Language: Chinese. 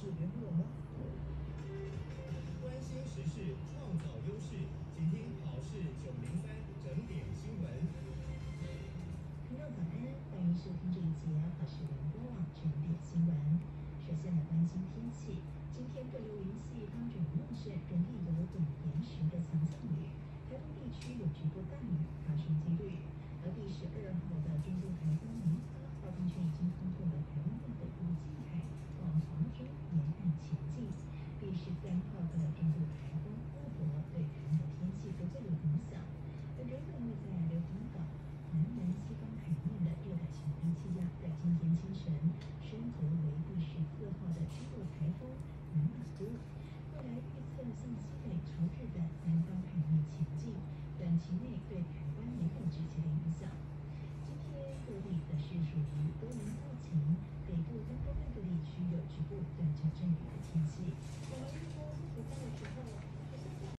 事联络网吗？ 关心时事，创造优势，请听好事903整点新闻。 听众早安，欢迎收听这一节好事联播网整点新闻。首先来关心天气，今天对流云系当中梦盛，仍地有短延时的强降雨，台东地区有局部大雨发生几率。而第12号的中度台风尼巴，暴风圈已经通过了台湾的北部近海，往华中沿岸前进。第13号的中度台风乌伯对台湾的天气不最有影响，而原本位在硫磺岛南南西方海面的热带性低气压，在今天清晨升格为第14号的中度台风南马都。未来预测向西北朝日本南方海面前进，短期内对台湾没有直接的影响。今天各地则是属于多云到晴，北部跟东半部地区有局部断秋阵雨的天气。 我们预估不到的时候，